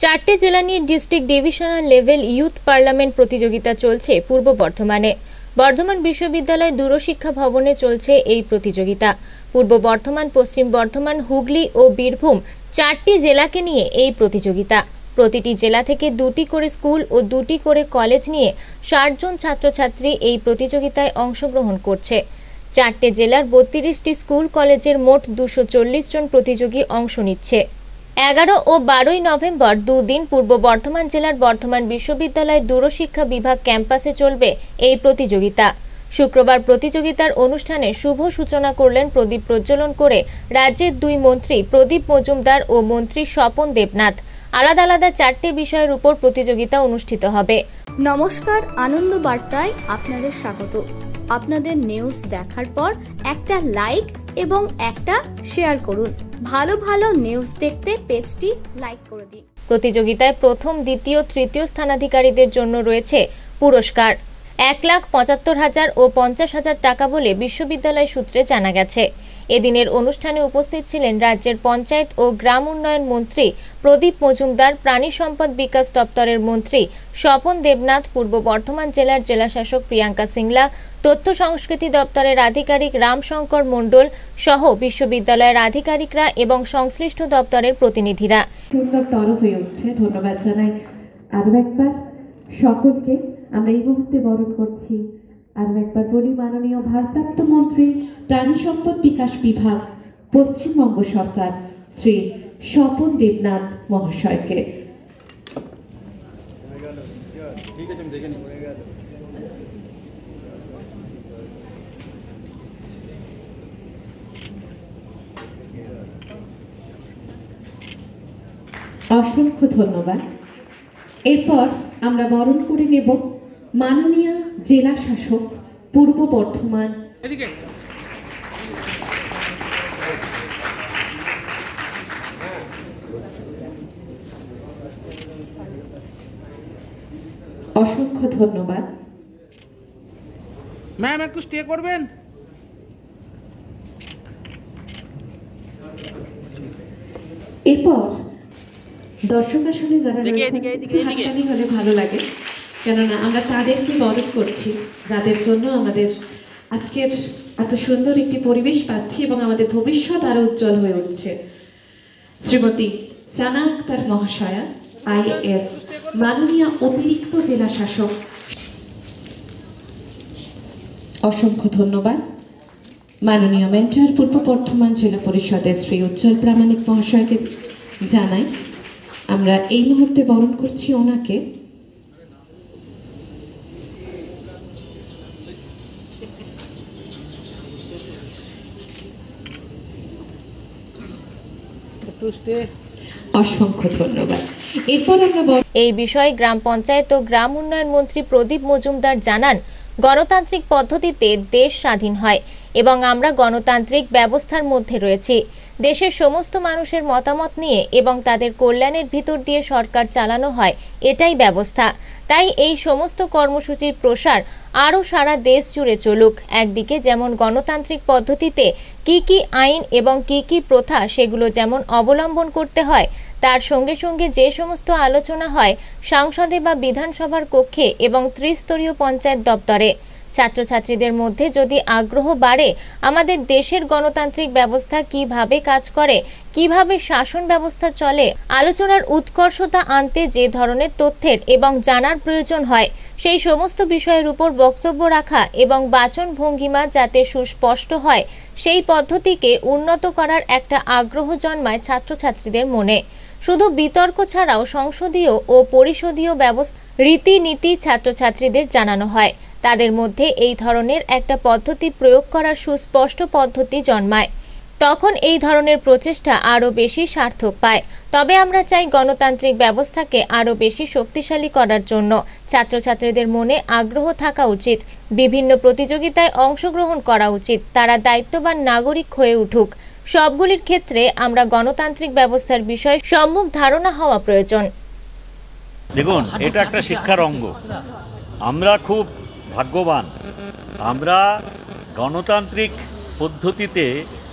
চারটে জেলা নিয়ে district divisional level youth parliament প্রতিযোগিতা চলছে পূর্ব বর্ধমানে। বর্ধমান বিশ্ববিদ্যালয় দূরশিক্ষা ভবনে চলছে এই প্রতিযোগিতা। পূর্ব বর্ধমান, পশ্চিম বর্ধমান, হুগলি ও বীরভূম চারটি জেলাকে নিয়ে এই প্রতিযোগিতা। প্রতিটি জেলা থেকে 2টি করে স্কুল ও 2টি করে কলেজ নিয়ে 60 জন ছাত্রছাত্রী এই প্রতিযোগিতায় অংশগ্রহণ করছে। চারটে জেলার 32টি স্কুল কলেজের মোট 240 জন প্রতিযোগী অংশ নিচ্ছে। 11 ও 12 নভেম্বর দুদিন পূর্ব বর্ধমান জেলার বর্ধমান বিশ্ববিদ্যালয় দূরশিক্ষা বিভাগ ক্যাম্পাসে চলবে এই প্রতিযোগিতা। শুক্রবার প্রতিযোগিতার অনুষ্ঠানে শুভ সূচনা করলেন প্রদীপ প্রজ্বলন করে রাজ্যের 2 মন্ত্রী প্রদীপ মজুমদার ও মন্ত্রী স্বপন দেবনাথ। আলাদা আলাদা 4টে বিষয়ের উপর প্রতিযোগিতা অনুষ্ঠিত হবে। নমস্কার, আনন্দ বার্তায় আপনাদের স্বাগত। আপনাদের নিউজ দেখার পর একটা লাইক এবং একটা শেয়ার করুন। ভালো ভালো নিউজ দেখতে পেজটি লাইক করে দিন। প্রতিযোগিতায় প্রথম, দ্বিতীয়, তৃতীয় স্থানাধিকারীদের জন্য রয়েছে পুরস্কার। 1,75,000 ও 50,000 টাকা বলে বিশ্ববিদ্যালয় সূত্রে জানা গেছে। এদিনের অনুষ্ঠানে উপস্থিত ছিলেন রাজ্যের পঞ্চায়েত ও গ্রাম উন্নয়ন মন্ত্রী প্রদীপ মজুমদার, প্রাণী সম্পদ বিকাশ দপ্তরের মন্ত্রী স্বপন দেবনাথ, পূর্ব বর্ধমান জেলার জেলাশাসক প্রিয়াঙ্কা সিংলা, তথ্য সংস্কৃতি দপ্তরের আধিকারিক রামশঙ্কর মণ্ডল সহ বিশ্ববিদ্যালয়ের আধিকারিকরা এবং সংশ্লিষ্ট দপ্তরের প্রতিনিধিরা। সুন্দরতর হয়ে উঠছে। ধন্যবাদ জানাই আরও একবার সকলকে। আমরা এই মুহূর্তে বরণ করছি, আরও একবার বলি, মাননীয় ভারপ্রাপ্ত মন্ত্রী প্রাণী সম্পদ বিকাশ বিভাগ পশ্চিমবঙ্গ সরকার শ্রী স্বপন দেবনাথ মহাশয়কে। অসংখ্য ধন্যবাদ। এরপর আমরা বরণ করে নেব মাননীয় জেলা শাসক পূর্ব বর্ধমান। অসংখ্য ধন্যবাদ। ম্যাম একটু স্টে করবেন। এরপর দর্শক আসনে যারা হাততালি হলে ভালো লাগে, কেননা আমরা তাদেরকে বরণ করছি, যাদের জন্য আমাদের আজকের এত সুন্দর একটি পরিবেশ পাচ্ছি এবং আমাদের ভবিষ্যৎ আরো উজ্জ্বল হয়ে উঠছে। শ্রীমতী সানা আক্তার মহাশয়া, IAS, মাননীয় অতিরিক্ত জেলা শাসক। অসংখ্য ধন্যবাদ। মাননীয় মেন্টর পূর্ব বর্ধমান জেলা পরিষদের শ্রী উজ্জ্বল প্রামাণিক মহাশয়কে জানাই আমরা এই মুহূর্তে বরণ করছি ওনাকে। অসংখ্য ধন্যবাদ। এরপর আমরা এই বিষয়ে গ্রাম পঞ্চায়েত ও গ্রাম উন্নয়ন মন্ত্রী প্রদীপ মজুমদার জানান, গণতান্ত্রিক পদ্ধতিতে দেশ স্বাধীন হয় এবং আমরা গণতান্ত্রিক ব্যবস্থার মধ্যে রয়েছি। দেশের সমস্ত মানুষের মতামত নিয়ে এবং তাদের কল্যাণের ভিতর দিয়ে সরকার চালানো হয়, এটাই ব্যবস্থা। তাই এই সমস্ত কর্মসূচির প্রসার আরও সারা দেশ জুড়ে চলুক। একদিকে যেমন গণতান্ত্রিক পদ্ধতিতে কি কি আইন এবং কি কি প্রথা সেগুলো যেমন অবলম্বন করতে হয়, তার সঙ্গে সঙ্গে যে সমস্ত আলোচনা হয় সংসদে বা বিধানসভার কক্ষে এবং ত্রিস্তরীয় পঞ্চায়েত দপ্তরে, ছাত্রছাত্রীদের মধ্যে যদি আগ্রহ বাড়ে আমাদের দেশের গণতান্ত্রিক ব্যবস্থা কিভাবে কাজ করে, কিভাবে শাসন ব্যবস্থা চলে, আলোচনার উৎকর্ষতা আনতে যে ধরনের তথ্যের এবং জানার প্রয়োজন হয় সেই সমস্ত বিষয়ের উপর বক্তব্য রাখা এবং বাচন ভঙ্গিমা যাতে সুস্পষ্ট হয় সেই পদ্ধতিকে উন্নত করার একটা আগ্রহ জন্মায় ছাত্রছাত্রীদের মনে। শুধু বিতর্ক ছাড়াও সংসদীয় ও পরিষদীয় ব্যবস্থা রীতিনীতি ছাত্রছাত্রীদের জানানো হয়। তাদের মধ্যে এই ধরনের একটা পদ্ধতি প্রয়োগ করার সুস্পষ্ট পদ্ধতি জন্মায়। তখন এই ধরনের প্রচেষ্টা আরও বেশি সার্থক পায়। তবে আমরা চাই গণতান্ত্রিক ব্যবস্থাকে আরও বেশি শক্তিশালী করার জন্য ছাত্রছাত্রীদের মনে আগ্রহ থাকা উচিত, বিভিন্ন প্রতিযোগিতায় অংশগ্রহণ করা উচিত, তারা দায়িত্ববান নাগরিক হয়ে উঠুক। সবগুলির ক্ষেত্রে আমরা গণতান্ত্রিক ব্যবস্থার বিষয়ে সম্যক ধারণা হওয়া প্রয়োজন। দেখুন, এটা একটা শিক্ষার অঙ্গ। আমরা খুব ভাগ্যবান, আমরা গণতান্ত্রিক পদ্ধতিতে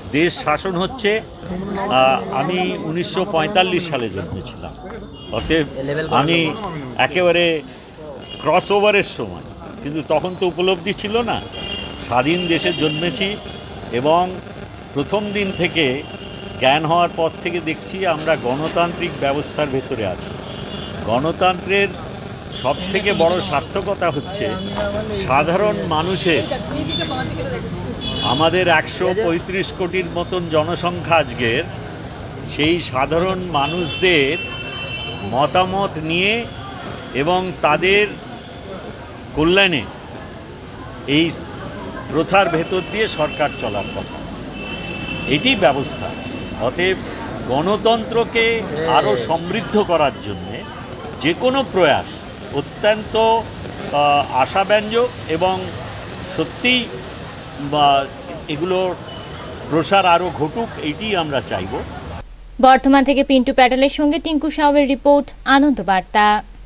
দেশ শাসন হচ্ছে। আমি 1945 সালে জন্মেছিলাম, অতএব আমি একেবারে ক্রস ওভারের সময়, কিন্তু তখন তো উপলব্ধি ছিল না। স্বাধীন দেশে জন্মেছি এবং প্রথম দিন থেকে জ্ঞান হওয়ার পর থেকে দেখছি আমরা গণতান্ত্রিক ব্যবস্থার ভেতরে আছি। গণতন্ত্রের সবথেকে বড় সার্থকতা হচ্ছে সাধারণ মানুষের, আমাদের 135 কোটির মতন জনসংখ্যা আজকের, সেই সাধারণ মানুষদের মতামত নিয়ে এবং তাদের কল্যাণে এই প্রথার ভেতর দিয়ে সরকার চলার কথা, এটি ব্যবস্থা। অতএব গণতন্ত্রকে আরও সমৃদ্ধ করার জন্যে যে কোনো প্রয়াস অত্যন্ত আশাব্যঞ্জক এবং সত্যিই এগুলোর প্রসার আরও ঘটুক, এইটি আমরা চাইব। বর্ধমান থেকে পিন্টু প্যাটেলের সঙ্গে টিঙ্কু সাউয়ের রিপোর্ট, আনন্দ বার্তা।